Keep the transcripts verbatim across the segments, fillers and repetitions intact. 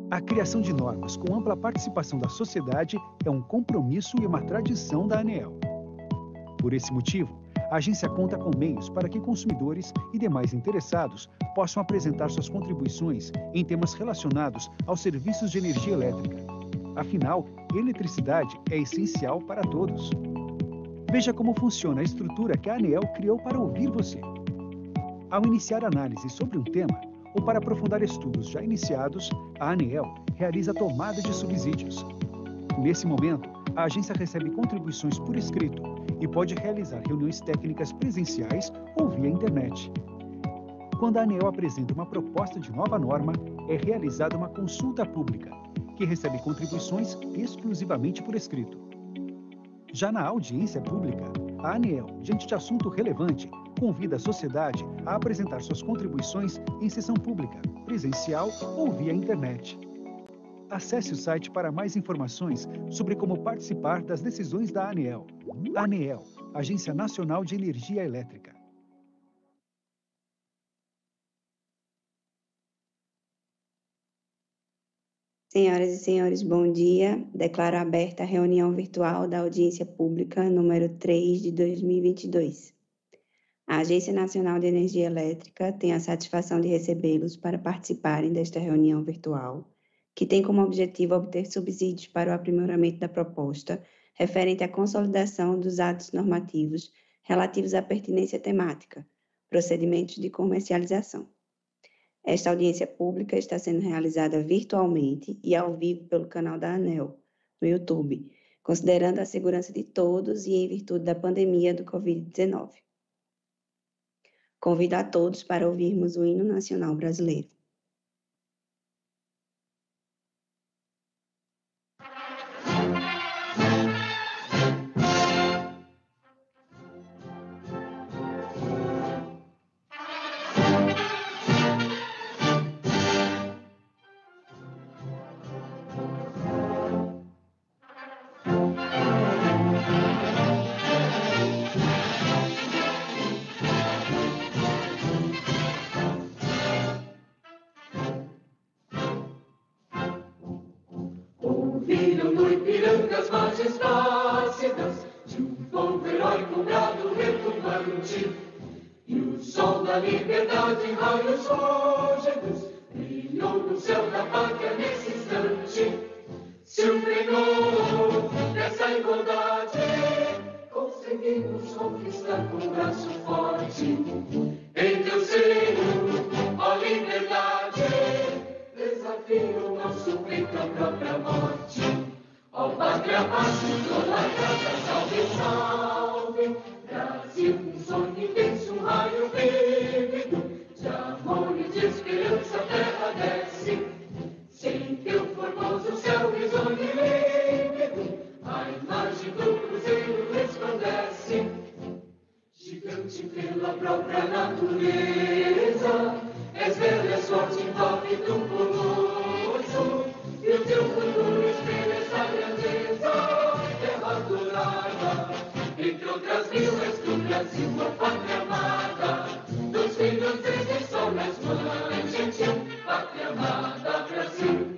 A criação de normas com ampla participação da sociedade é um compromisso e uma tradição da ANEEL. Por esse motivo, a agência conta com meios para que consumidores e demais interessados possam apresentar suas contribuições em temas relacionados aos serviços de energia elétrica. Afinal, eletricidade é essencial para todos. Veja como funciona a estrutura que a ANEEL criou para ouvir você. Ao iniciar análise sobre um tema, ou para aprofundar estudos já iniciados, a ANEEL realiza a tomada de subsídios. Nesse momento, a agência recebe contribuições por escrito e pode realizar reuniões técnicas presenciais ou via internet. Quando a ANEEL apresenta uma proposta de nova norma, é realizada uma consulta pública, que recebe contribuições exclusivamente por escrito. Já na audiência pública, a ANEEL, diante de assunto relevante, convida a sociedade a apresentar suas contribuições em sessão pública, presencial ou via internet. Acesse o site para mais informações sobre como participar das decisões da ANEEL. ANEEL, Agência Nacional de Energia Elétrica. Senhoras e senhores, bom dia. Declaro aberta a reunião virtual da audiência pública número três de dois mil e vinte e dois. A Agência Nacional de Energia Elétrica tem a satisfação de recebê-los para participarem desta reunião virtual, que tem como objetivo obter subsídios para o aprimoramento da proposta referente à consolidação dos atos normativos relativos à pertinência temática, procedimentos de comercialização. Esta audiência pública está sendo realizada virtualmente e ao vivo pelo canal da ANEEL, no YouTube, considerando a segurança de todos e em virtude da pandemia do covid dezenove. Convido a todos para ouvirmos o hino nacional brasileiro. Ouviram no Ipiranga as margens plácidas de um povo heróico brado retumbante, e o sol da liberdade em raios fúlgidos brilhou no céu da pátria nesse instante. Se o pregou dessa igualdade, conseguimos conquistar com um braço forte. Em teu seio, ó liberdade, desafio o nosso peito à própria morte. Ó pátria máscara, lacrada, salve, salve. Brasil, um sonho intenso, um raio vívido de amor e de esperança, a terra desce. Sem teu formoso céu risonho e límpido, a imagem do cruzeiro resplandece. Gigante pela própria natureza, és bela, és forte, envolve do colosso, e o teu futuro espelha essa grandeza. Terra adorada, entre outras mil, és do Brasil, a pátria amada, dos filhos desse sol, és mãe gentil, pátria amada, Brasil.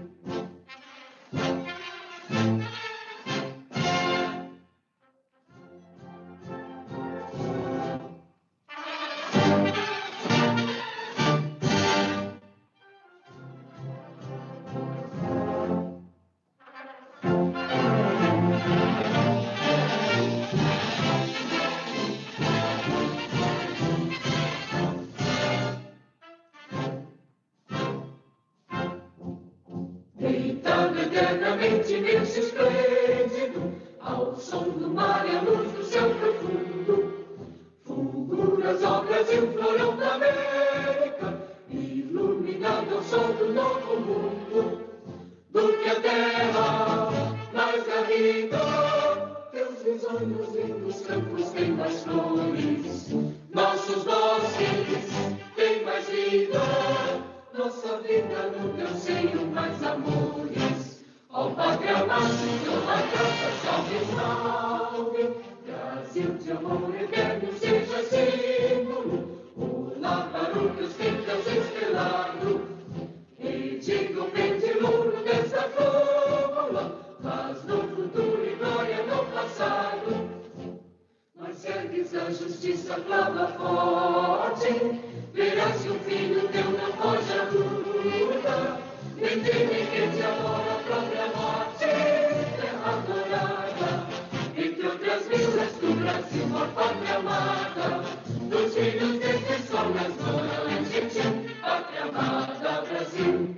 Deitado eternamente berço esplêndido, ao som do mar e à luz do céu profundo, fulguras, ó Brasil, florão da América, iluminado ao sol do novo mundo. Do que a terra mais garrida, teus risonhos lindos campos têm mais flores, nossos bosques têm mais vida, nossa vida no teu seio mais amores. Ó pátria máscara, lacrada, salve, salve. Brasil de amor eterno seja símbolo, olá para o teus templos estrelado, e diga o bem de louro dessa coroa, paz no futuro e glória no passado. Mas ergues a justiça, clama forte, verás que o filho teu não foge à luta. Bendito em quem te adora a própria morte, terra adorada. Entre outras vilas do Brasil, uma pátria amada, dos filhos deste sol nas mora legítima, pátria amada, Brasil.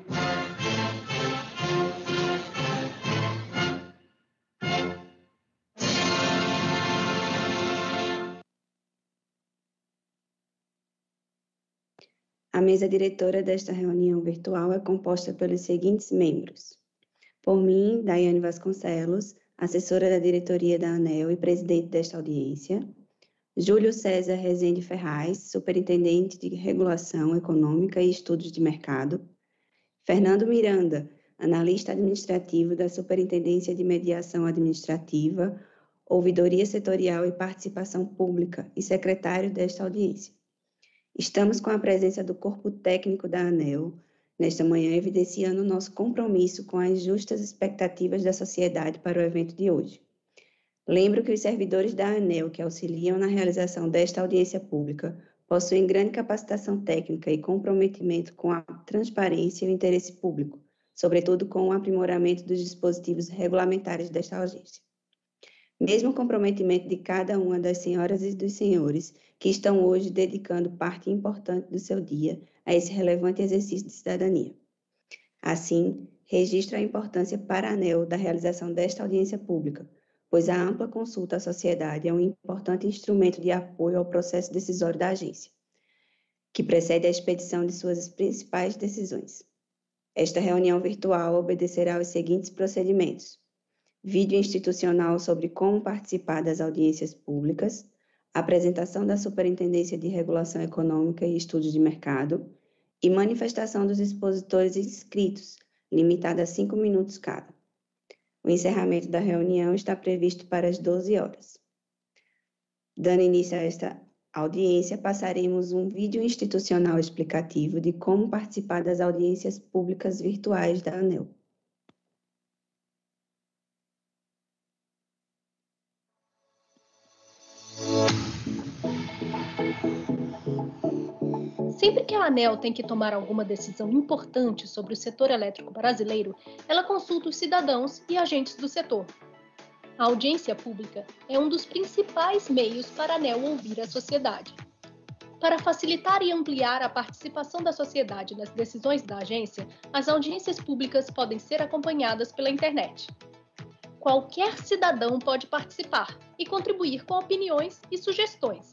A mesa diretora desta reunião virtual é composta pelos seguintes membros. Por mim, Daiane Vasconcelos, assessora da diretoria da ANEEL e presidente desta audiência. Júlio César Rezende Ferraz, superintendente de regulação econômica e estudos de mercado. Fernando Miranda, analista administrativo da Superintendência de Mediação Administrativa, Ouvidoria Setorial e Participação Pública e secretário desta audiência. Estamos com a presença do corpo técnico da ANEEL, nesta manhã evidenciando nosso compromisso com as justas expectativas da sociedade para o evento de hoje. Lembro que os servidores da ANEEL que auxiliam na realização desta audiência pública possuem grande capacitação técnica e comprometimento com a transparência e o interesse público, sobretudo com o aprimoramento dos dispositivos regulamentares desta audiência. Mesmo o comprometimento de cada uma das senhoras e dos senhores que estão hoje dedicando parte importante do seu dia a esse relevante exercício de cidadania. Assim, registro a importância para a ANEEL da realização desta audiência pública, pois a ampla consulta à sociedade é um importante instrumento de apoio ao processo decisório da agência, que precede a expedição de suas principais decisões. Esta reunião virtual obedecerá aos seguintes procedimentos: vídeo institucional sobre como participar das audiências públicas, apresentação da Superintendência de Regulação Econômica e Estudos de Mercado e manifestação dos expositores inscritos, limitada a cinco minutos cada. O encerramento da reunião está previsto para as doze horas. Dando início a esta audiência, passaremos um vídeo institucional explicativo de como participar das audiências públicas virtuais da ANEEL. Sempre que a ANEEL tem que tomar alguma decisão importante sobre o setor elétrico brasileiro, ela consulta os cidadãos e agentes do setor. A audiência pública é um dos principais meios para a ANEEL ouvir a sociedade. Para facilitar e ampliar a participação da sociedade nas decisões da agência, as audiências públicas podem ser acompanhadas pela internet. Qualquer cidadão pode participar e contribuir com opiniões e sugestões.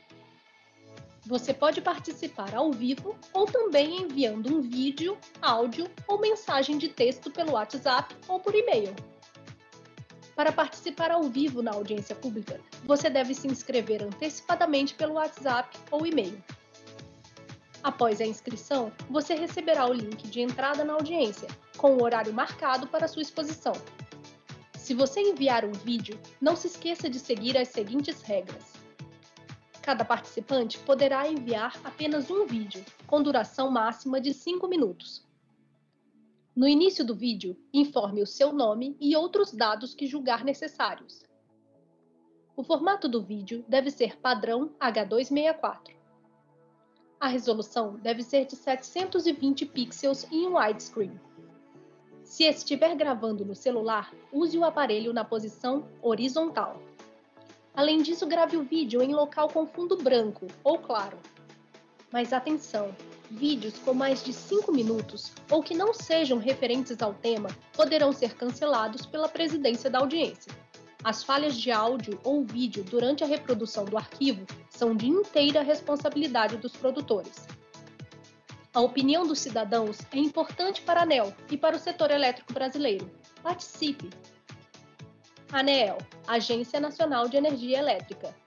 Você pode participar ao vivo ou também enviando um vídeo, áudio ou mensagem de texto pelo WhatsApp ou por e-mail. Para participar ao vivo na audiência pública, você deve se inscrever antecipadamente pelo WhatsApp ou e-mail. Após a inscrição, você receberá o link de entrada na audiência, com o horário marcado para sua exposição. Se você enviar um vídeo, não se esqueça de seguir as seguintes regras. Cada participante poderá enviar apenas um vídeo, com duração máxima de cinco minutos. No início do vídeo, informe o seu nome e outros dados que julgar necessários. O formato do vídeo deve ser padrão H duzentos e sessenta e quatro. A resolução deve ser de setecentos e vinte pixels em um widescreen. Se estiver gravando no celular, use o aparelho na posição horizontal. Além disso, grave o vídeo em local com fundo branco ou claro. Mas atenção! Vídeos com mais de cinco minutos ou que não sejam referentes ao tema poderão ser cancelados pela presidência da audiência. As falhas de áudio ou vídeo durante a reprodução do arquivo são de inteira responsabilidade dos produtores. A opinião dos cidadãos é importante para a ANEEL e para o setor elétrico brasileiro. Participe! ANEEL, Agência Nacional de Energia Elétrica.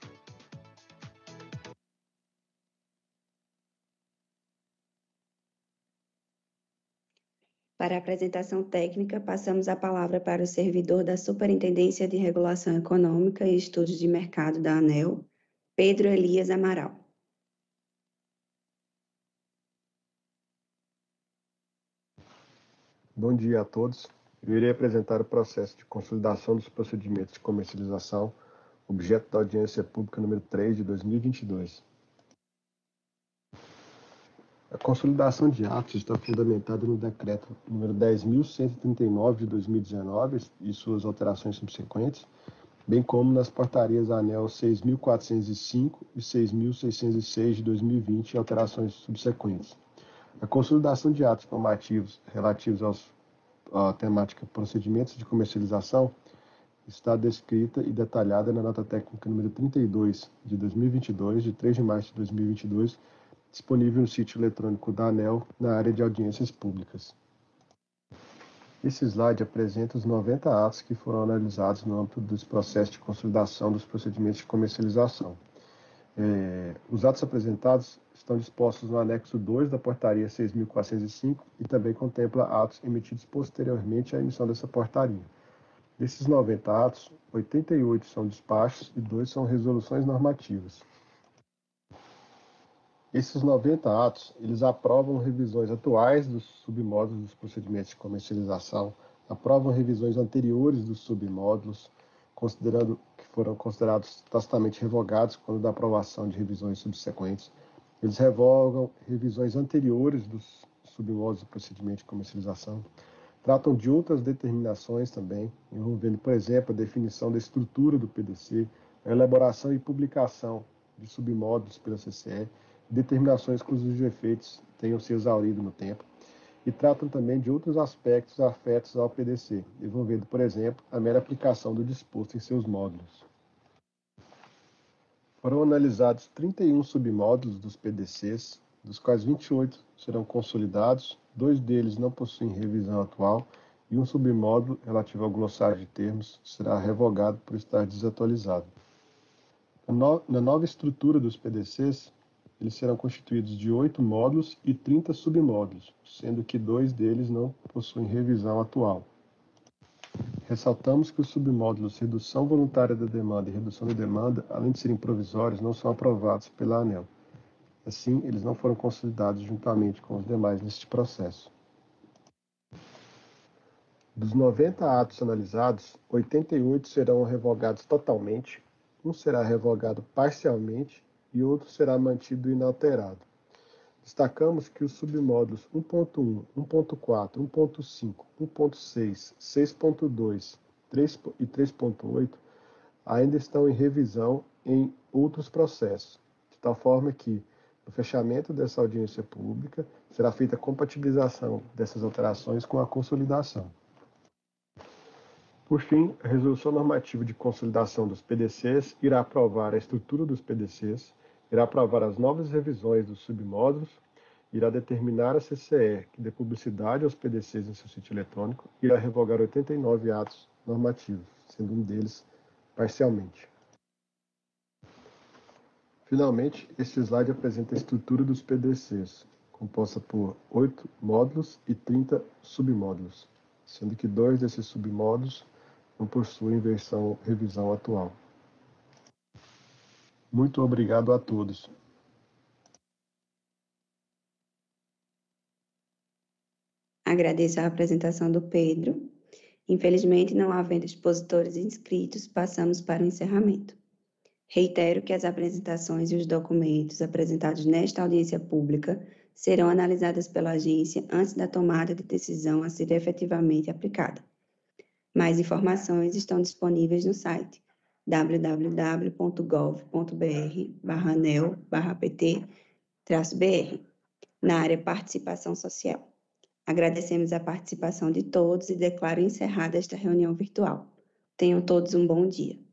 Para a apresentação técnica, passamos a palavra para o servidor da Superintendência de Regulação Econômica e Estudos de Mercado da ANEEL, Pedro Elias Amaral. Bom dia a todos. Eu irei apresentar o processo de consolidação dos procedimentos de comercialização, objeto da audiência pública número três de dois mil e vinte e dois. A consolidação de atos está fundamentada no decreto número dez mil cento e trinta e nove de dois mil e dezenove e suas alterações subsequentes, bem como nas portarias ANEEL seis mil quatrocentos e cinco e seis mil seiscentos e seis de dois mil e vinte e alterações subsequentes. A consolidação de atos normativos relativos aos, à temática procedimentos de comercialização está descrita e detalhada na nota técnica número trinta e dois de dois mil e vinte e dois, de três de março de dois mil e vinte e dois, disponível no sítio eletrônico da ANEEL na área de audiências públicas. Esse slide apresenta os noventa atos que foram analisados no âmbito dos processos de consolidação dos procedimentos de comercialização. É, os atos apresentados estão dispostos no anexo dois da portaria seis mil quatrocentos e cinco e também contempla atos emitidos posteriormente à emissão dessa portaria. Desses noventa atos, oitenta e oito são despachos e dois são resoluções normativas. Esses noventa atos, eles aprovam revisões atuais dos submódulos dos procedimentos de comercialização, aprovam revisões anteriores dos submódulos, considerando que foram considerados tacitamente revogados quando da aprovação de revisões subsequentes. Eles revogam revisões anteriores dos submódulos do procedimento de comercialização, tratam de outras determinações também, envolvendo, por exemplo, a definição da estrutura do P D C, a elaboração e publicação de submódulos pela C C E, determinações cujos efeitos tenham se exaurido no tempo, e tratam também de outros aspectos afetos ao P D C, envolvendo, por exemplo, a mera aplicação do disposto em seus módulos. Foram analisados trinta e um submódulos dos P D Cs, dos quais vinte e oito serão consolidados, dois deles não possuem revisão atual, e um submódulo relativo ao glossário de termos será revogado por estar desatualizado. Na nova estrutura dos P D Cs, eles serão constituídos de oito módulos e trinta submódulos, sendo que dois deles não possuem revisão atual. Ressaltamos que os submódulos redução voluntária da demanda e redução da demanda, além de serem provisórios, não são aprovados pela ANEEL. Assim, eles não foram consolidados juntamente com os demais neste processo. Dos noventa atos analisados, oitenta e oito serão revogados totalmente, um será revogado parcialmente e outro será mantido inalterado. Destacamos que os submódulos um ponto um, um ponto quatro, um ponto cinco, um ponto seis, seis ponto dois e três ponto oito ainda estão em revisão em outros processos, de tal forma que, no fechamento dessa audiência pública, será feita a compatibilização dessas alterações com a consolidação. Por fim, a Resolução Normativa de Consolidação dos P D Cs irá aprovar a estrutura dos P D Cs, irá aprovar as novas revisões dos submódulos, irá determinar a C C E que dê publicidade aos P D Cs em seu sítio eletrônico e irá revogar oitenta e nove atos normativos, sendo um deles parcialmente. Finalmente, este slide apresenta a estrutura dos P D Cs, composta por oito módulos e trinta submódulos, sendo que dois desses submódulos não possuem versão revisão atual. Muito obrigado a todos. Agradeço a apresentação do Pedro. Infelizmente, não havendo expositores inscritos, passamos para o encerramento. Reitero que as apresentações e os documentos apresentados nesta audiência pública serão analisadas pela agência antes da tomada de decisão a ser efetivamente aplicada. Mais informações estão disponíveis no site w w w ponto gov ponto b r barra anel barra p t traço b r, na área Participação Social. Agradecemos a participação de todos e declaro encerrada esta reunião virtual. Tenham todos um bom dia.